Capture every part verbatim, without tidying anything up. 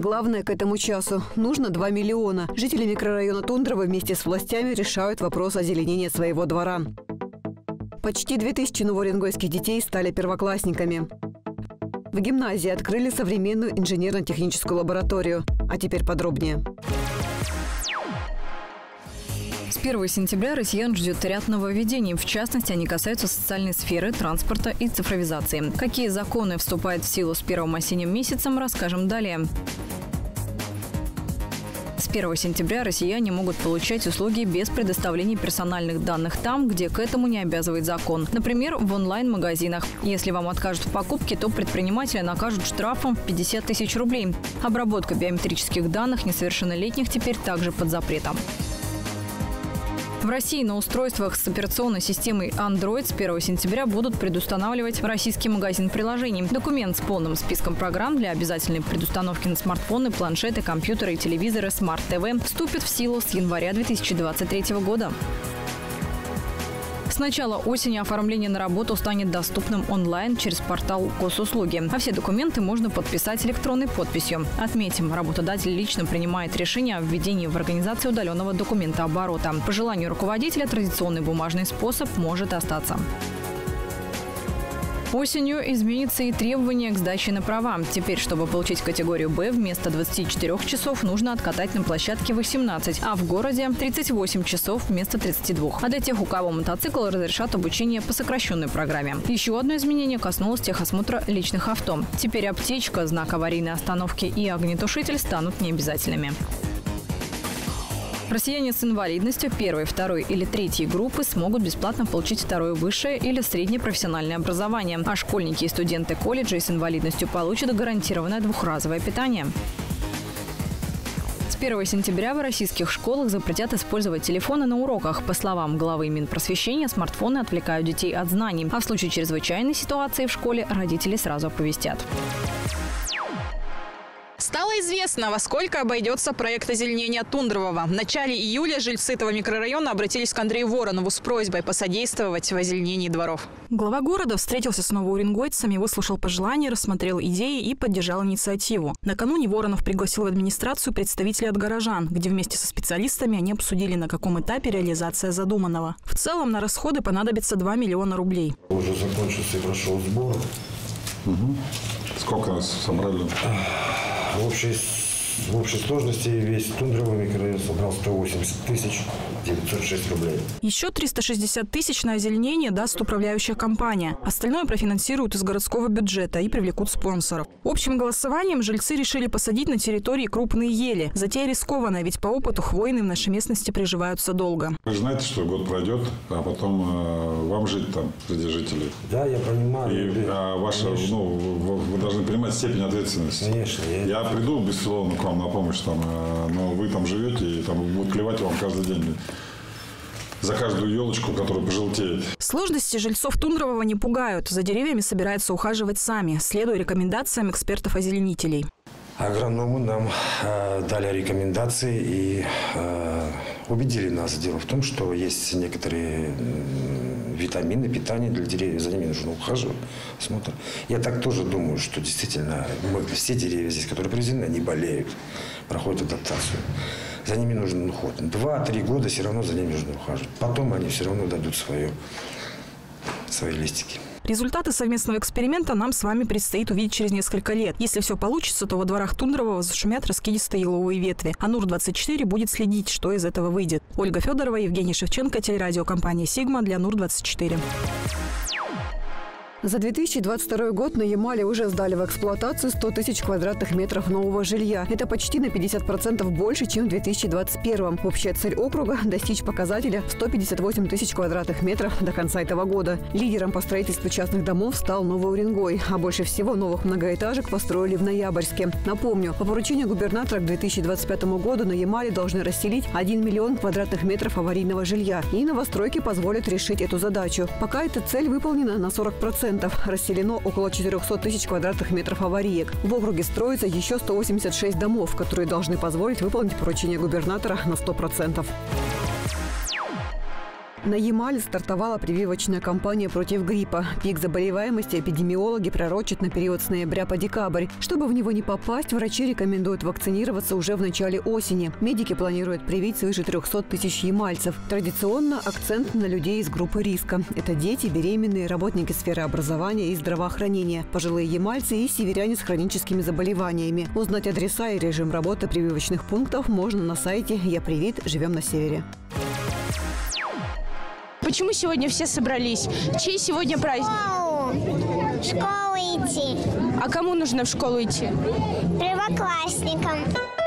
Главное к этому часу нужно два миллиона. Жители микрорайона Тундрово вместе с властями решают вопрос озеленения своего двора. Почти две тысячи новоуренгойских детей стали первоклассниками. В гимназии открыли современную инженерно-техническую лабораторию. А теперь подробнее. С первого сентября россиян ждет ряд нововведений. В частности, они касаются социальной сферы, транспорта и цифровизации. Какие законы вступают в силу с первым осенним месяцем, расскажем далее. С первого сентября россияне могут получать услуги без предоставления персональных данных там, где к этому не обязывает закон. Например, в онлайн-магазинах. Если вам откажут в покупке, то предпринимателя накажут штрафом в пятьдесят тысяч рублей. Обработка биометрических данных несовершеннолетних теперь также под запретом. В России на устройствах с операционной системой Android с первого сентября будут предустанавливать российский магазин приложений. Документ с полным списком программ для обязательной предустановки на смартфоны, планшеты, компьютеры и телевизоры Smart ти ви вступит в силу с января две тысячи двадцать третьего года. С начала осени оформление на работу станет доступным онлайн через портал госуслуги. А все документы можно подписать электронной подписью. Отметим, работодатель лично принимает решение о введении в организацию удаленного документооборота. По желанию руководителя традиционный бумажный способ может остаться. Осенью изменится и требования к сдаче на права. Теперь, чтобы получить категорию «Б», вместо двадцати четырёх часов нужно откатать на площадке восемнадцать, а в городе – тридцать восемь часов вместо тридцати двух. А для тех, у кого мотоцикл, разрешат обучение по сокращенной программе. Еще одно изменение коснулось техосмотра личных авто. Теперь аптечка, знак аварийной остановки и огнетушитель станут необязательными. Россияне с инвалидностью первой, второй или третьей группы смогут бесплатно получить второе высшее или среднее профессиональное образование. А школьники и студенты колледжей с инвалидностью получат гарантированное двухразовое питание. С первого сентября в российских школах запретят использовать телефоны на уроках. По словам главы Минпросвещения, смартфоны отвлекают детей от знаний. А в случае чрезвычайной ситуации в школе родители сразу оповестят. Стало известно, во сколько обойдется проект озеленения Тундрового. В начале июля жильцы этого микрорайона обратились к Андрею Воронову с просьбой посодействовать в озеленении дворов. Глава города встретился с новоуренгойцами, выслушал пожелания, рассмотрел идеи и поддержал инициативу. Накануне Воронов пригласил в администрацию представителей от горожан, где вместе со специалистами они обсудили, на каком этапе реализация задуманного. В целом на расходы понадобится два миллиона рублей. Уже закончился и прошел сбор. Угу. Сколько нас собрали? В общей, в общей сложности весь Тундровый микрорайон собрал сто восемьдесят тысяч девятьсот шесть рублей. Еще триста шестьдесят тысяч на озеленение даст управляющая компания. Остальное профинансируют из городского бюджета и привлекут спонсоров. Общим голосованием жильцы решили посадить на территории крупные ели. Затея рискованная, ведь по опыту хвойные в нашей местности приживаются долго. Вы же знаете, что год пройдет, а потом э, вам жить там среди жителей. Да, я понимаю. И а ваша, ну, вы, вы должны понимать степень ответственности. Конечно. Я, я приду бесцеремонно к вам на помощь, там, э, но вы там живете, и там будут клевать вам каждый день за каждую елочку, которая пожелтеет. Сложности жильцов Тундрового не пугают. За деревьями собираются ухаживать сами, следуя рекомендациям экспертов-озеленителей. Агрономы нам э, дали рекомендации и э, убедили нас. Дело в том, что есть некоторые э, витамины, питание для деревьев, за ними нужно ухаживать, смотр. Я так тоже думаю, что действительно мы, все деревья здесь, которые привезены, они болеют, проходят адаптацию. За ними нужен уход. Два-три года все равно за ними нужно ухаживать. Потом они все равно дадут свое, свои листики. Результаты совместного эксперимента нам с вами предстоит увидеть через несколько лет. Если все получится, то во дворах Тундрового зашумят раскидистые еловые ветви. А Нур двадцать четыре будет следить, что из этого выйдет. Ольга Федорова, Евгений Шевченко, телерадиокомпания «Сигма» для Нур двадцать четыре. За две тысячи двадцать второй год на Ямале уже сдали в эксплуатацию сто тысяч квадратных метров нового жилья. Это почти на пятьдесят процентов больше, чем в две тысячи двадцать первом. Общая цель округа – достичь показателя сто пятьдесят восемь тысяч квадратных метров до конца этого года. Лидером по строительству частных домов стал Новоуренгой, а больше всего новых многоэтажек построили в Ноябрьске. Напомню, по поручению губернатора к две тысячи двадцать пятому году на Ямале должны расселить один миллион квадратных метров аварийного жилья. И новостройки позволят решить эту задачу. Пока эта цель выполнена на сорок процентов. Расселено около четырёхсот тысяч квадратных метров авариек. В округе строится еще сто восемьдесят шесть домов, которые должны позволить выполнить поручение губернатора на сто процентов. На Ямале стартовала прививочная кампания против гриппа. Пик заболеваемости эпидемиологи пророчат на период с ноября по декабрь. Чтобы в него не попасть, врачи рекомендуют вакцинироваться уже в начале осени. Медики планируют привить свыше трёхсот тысяч ямальцев. Традиционно акцент на людей из группы риска. Это дети, беременные, работники сферы образования и здравоохранения, пожилые ямальцы и северяне с хроническими заболеваниями. Узнать адреса и режим работы прививочных пунктов можно на сайте «Я привит. Живем на севере». Почему сегодня все собрались? Чей сегодня праздник? В школу идти. А кому нужно в школу идти? Первоклассникам.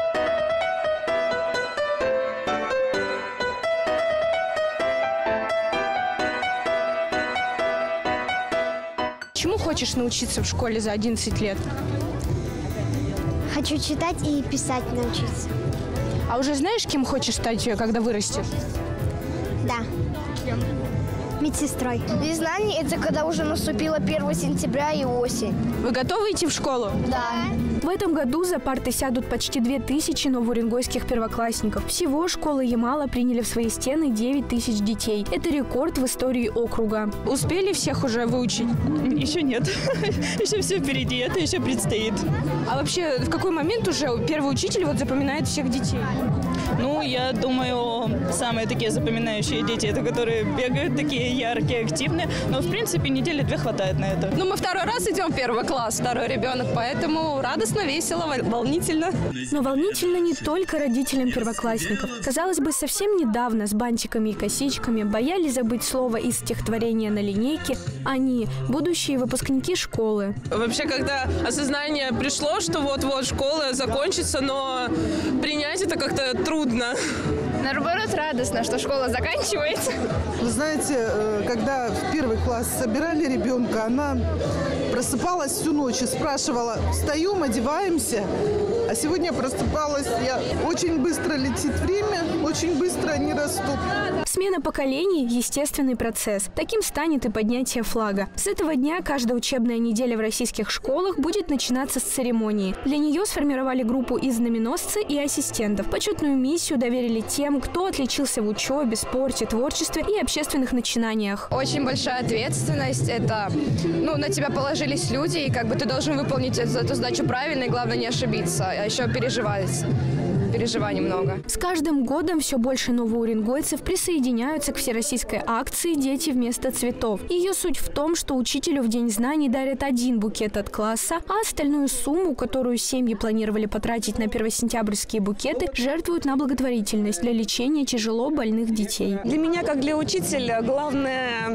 Чему хочешь научиться в школе за одиннадцать лет? Хочу читать и писать научиться. А уже знаешь, кем хочешь стать, когда вырастешь? Да. Медсестрой. Без знаний – это когда уже наступило первое сентября и осень. Вы готовы идти в школу? Да. В этом году за парты сядут почти две тысячи новоуренгойских первоклассников. Всего школы Ямала приняли в свои стены девять тысяч детей. Это рекорд в истории округа. Успели всех уже выучить? Еще нет. Еще все впереди, это еще предстоит. А вообще, в какой момент уже первый учитель вот запоминает всех детей? Ну, я думаю, самые такие запоминающие дети, это которые бегают, такие яркие, активные. Но, в принципе, недели две хватает на это. Ну, мы второй раз идем в первый класс, второй ребенок, поэтому радостно, весело, волнительно. Но волнительно не только родителям первоклассников. Казалось бы, совсем недавно с бантиками и косичками боялись забыть слово из стихотворения на линейке. Они – будущие выпускники школы. Вообще, когда осознание пришло, что вот-вот школа закончится, но принять это как-то трудно. Наоборот, радостно, что школа заканчивается. Вы знаете, когда в первый класс собирали ребенка, она просыпалась всю ночь и спрашивала: встаем, одеваемся. А сегодня просыпалась я. Очень быстро летит время, очень быстро они растут. Смена поколений – естественный процесс. Таким станет и поднятие флага. С этого дня каждая учебная неделя в российских школах будет начинаться с церемонии. Для нее сформировали группу из знаменосца и ассистентов. Почетную миссию доверили тем, кто отличился в учебе, спорте, творчестве и общественных начинаниях. Очень большая ответственность. Это, ну, на тебя положились люди, и как бы ты должен выполнить эту, эту задачу правильно, и главное не ошибиться, а еще переживать. Переживаний много. С каждым годом все больше новоуренгойцев присоединяются к всероссийской акции «Дети вместо цветов». Ее суть в том, что учителю в День знаний дарят один букет от класса, а остальную сумму, которую семьи планировали потратить на первосентябрьские букеты, жертвуют на благотворительность для лечения тяжело больных детей. Для меня, как для учителя, главный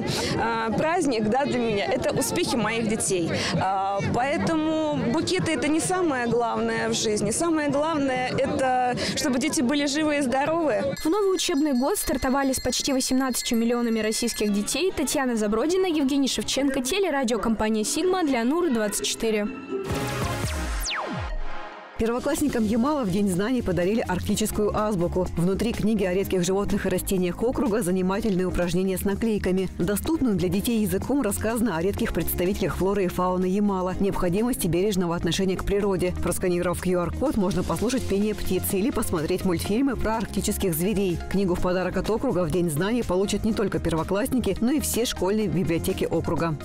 э, праздник, да, для меня – это успехи моих детей. Э, поэтому букеты – это не самое главное в жизни. Самое главное – это чтобы дети были живы и здоровы. В новый учебный год стартовали с почти восемнадцатью миллионами российских детей. Татьяна Забродина, Евгений Шевченко, телерадиокомпания «Сигма», для Нуры двадцать четыре. Первоклассникам Ямала в День знаний подарили арктическую азбуку. Внутри книги о редких животных и растениях округа занимательные упражнения с наклейками. Доступным для детей языком рассказано о редких представителях флоры и фауны Ямала, необходимости бережного отношения к природе. Просканировав ку ар код, можно послушать пение птиц или посмотреть мультфильмы про арктических зверей. Книгу в подарок от округа в День знаний получат не только первоклассники, но и все школьные библиотеки округа.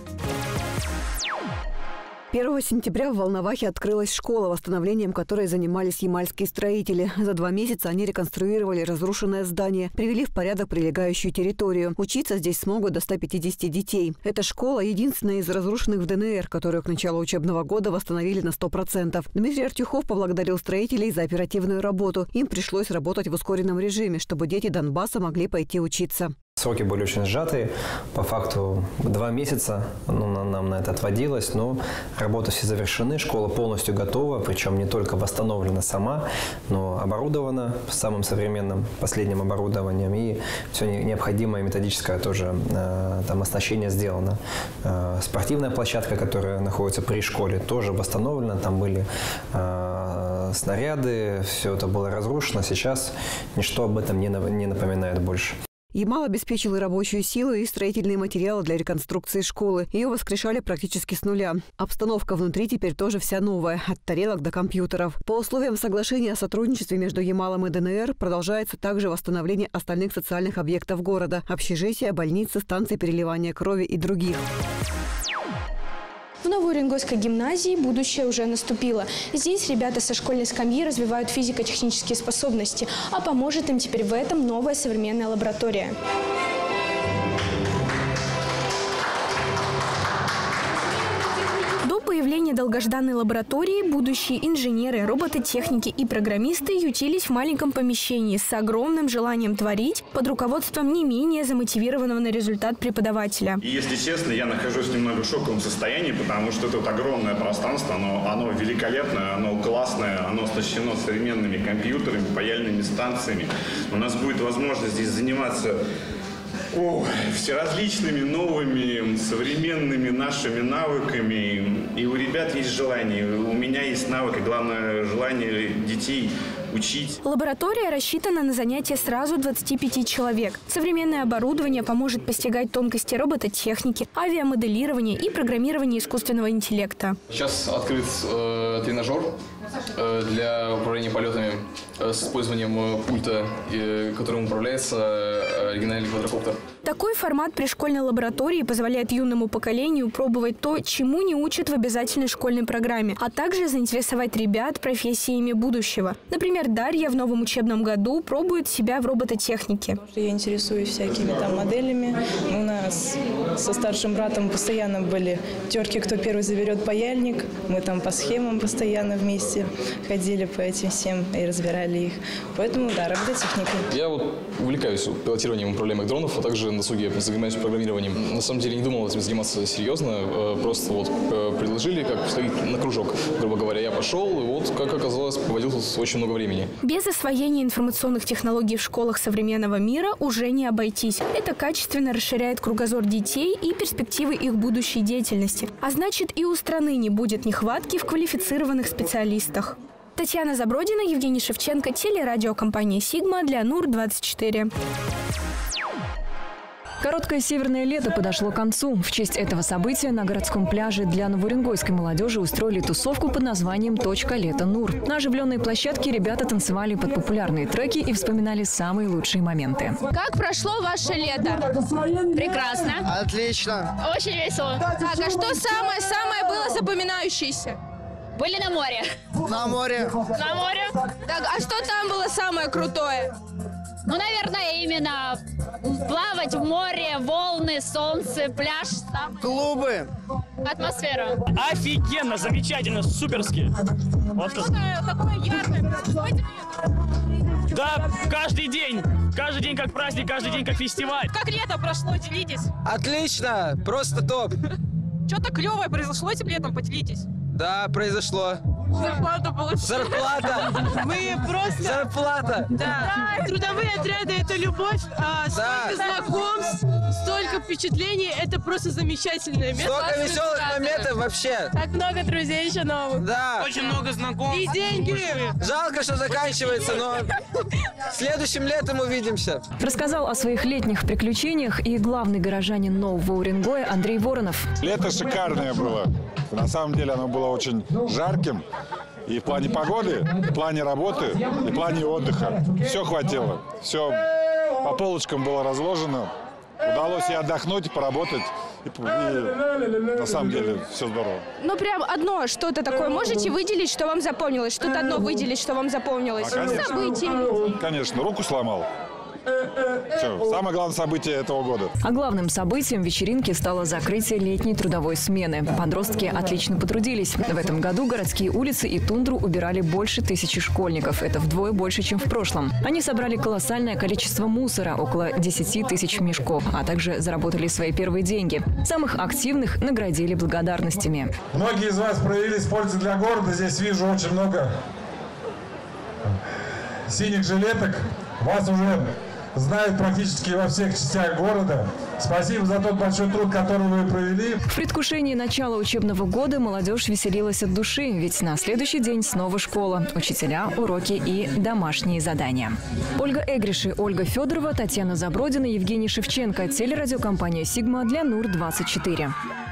первого сентября в Волновахе открылась школа, восстановлением которой занимались ямальские строители. За два месяца они реконструировали разрушенное здание, привели в порядок прилегающую территорию. Учиться здесь смогут до ста пятидесяти детей. Эта школа – единственная из разрушенных в дэ эн эр, которую к началу учебного года восстановили на сто процентов. Дмитрий Артюхов поблагодарил строителей за оперативную работу. Им пришлось работать в ускоренном режиме, чтобы дети Донбасса могли пойти учиться. Сроки были очень сжатые. По факту два месяца ну, нам на это отводилось, но работы все завершены, школа полностью готова, причем не только восстановлена сама, но оборудована самым современным последним оборудованием, и все необходимое методическое тоже э, там оснащение сделано. Э, спортивная площадка, которая находится при школе, тоже восстановлена, там были э, снаряды, все это было разрушено, сейчас ничто об этом не, не напоминает больше. Ямал обеспечил и рабочую силу, и строительные материалы для реконструкции школы. Ее воскрешали практически с нуля. Обстановка внутри теперь тоже вся новая, от тарелок до компьютеров. По условиям соглашения о сотрудничестве между Ямалом и ДНР продолжается также восстановление остальных социальных объектов города – общежития, больницы, станции переливания крови и других. В Новоуренгойской гимназии будущее уже наступило. Здесь ребята со школьной скамьи развивают физико-технические способности, а поможет им теперь в этом новая современная лаборатория. До появления долгожданной лаборатории будущие инженеры, робототехники и программисты ютились в маленьком помещении с огромным желанием творить под руководством не менее замотивированного на результат преподавателя. И если честно, я нахожусь немного в шоковом состоянии, потому что это вот огромное пространство, оно, оно великолепное, оно классное, оно оснащено современными компьютерами, паяльными станциями. У нас будет возможность здесь заниматься О, всеразличными новыми современными нашими навыками. И у ребят есть желание, у меня есть навык, и главное желание детей учить. Лаборатория рассчитана на занятия сразу двадцати пяти человек. Современное оборудование поможет постигать тонкости робототехники, авиамоделирования и программирования искусственного интеллекта. Сейчас открыт э, тренажер э, для управления полетами э, с использованием пульта, э, которым управляется э, оригинальный квадрокоптер. Такой формат пришкольной лаборатории позволяет юному поколению пробовать то, чему не учат в обязательной школьной программе, а также заинтересовать ребят профессиями будущего. Например, Дарья в новом учебном году пробует себя в робототехнике. Я интересуюсь всякими там моделями. У нас со старшим братом постоянно были терки, кто первый заберет паяльник. Мы там по схемам постоянно вместе ходили по этим всем и разбирали их. Поэтому, да, робототехника. Я вот увлекаюсь пилотированием управляемых дронов, а также на суге занимаюсь программированием. На самом деле не думал этим заниматься серьезно. Просто вот предложили, как сходить на кружок, грубо говоря. Я пошел, и вот, как оказалось, проводил тут очень много времени. Без освоения информационных технологий в школах современного мира уже не обойтись. Это качественно расширяет кругозор детей и перспективы их будущей деятельности. А значит, и у страны не будет нехватки в квалифицированных специалистах. Татьяна Забродина, Евгений Шевченко, телерадиокомпания «Сигма» для Нур двадцать четыре. Короткое северное лето подошло к концу. В честь этого события на городском пляже для новоуренгойской молодежи устроили тусовку под названием «Точка лета Нур». На оживленной площадке ребята танцевали под популярные треки и вспоминали самые лучшие моменты. Как прошло ваше лето? Прекрасно. Отлично. Очень весело. Так, а что самое-самое было запоминающееся? Были на море. На море. На море? Так, а что там было самое крутое? Ну, наверное, именно плавать в море, волны, солнце, пляж. Клубы. Атмосфера. Офигенно, замечательно, суперски. Вот что-то такое яркое происходит? Да, каждый день. Каждый день как праздник, каждый день как фестиваль. Как лето прошло, делитесь. Отлично, просто топ. Что-то клевое произошло этим летом, поделитесь. Да, произошло. Зарплату получили. Зарплата. Мы просто... Зарплата. Да. да. Трудовые отряды – это любовь. А, да. Столько знакомств, столько впечатлений. Это просто замечательное место. Столько веселых моментов вообще. Так много друзей еще новых. Да. Очень много знакомств. И деньги. Жалко, что заканчивается, но следующим летом увидимся. Рассказал о своих летних приключениях и главный горожанин Нового Уренгоя Андрей Воронов. Лето шикарное было. На самом деле оно было очень жарким. И в плане погоды, и в плане работы, и в плане отдыха. Все хватило. Все по полочкам было разложено. Удалось и отдохнуть, и поработать. И, и на самом деле все здорово. Ну прям одно что-то такое можете выделить, что вам запомнилось? Что-то одно выделить, что вам запомнилось? А, конечно. Событие. Конечно, руку сломал. Все, самое главное событие этого года. А главным событием вечеринки стало закрытие летней трудовой смены. Подростки отлично потрудились. В этом году городские улицы и тундру убирали больше тысячи школьников. Это вдвое больше, чем в прошлом. Они собрали колоссальное количество мусора, около десяти тысяч мешков, а также заработали свои первые деньги. Самых активных наградили благодарностями. Многие из вас проявились пользу для города. Здесь вижу очень много синих жилеток. Вас уже знают практически во всех частях города. Спасибо за тот большой труд, который вы провели. В предвкушении начала учебного года молодежь веселилась от души, ведь на следующий день снова школа, учителя, уроки и домашние задания. Ольга Эгриши, Ольга Федорова, Татьяна Забродина, Евгений Шевченко. Телерадиокомпания «Сигма» для Нур двадцать четыре.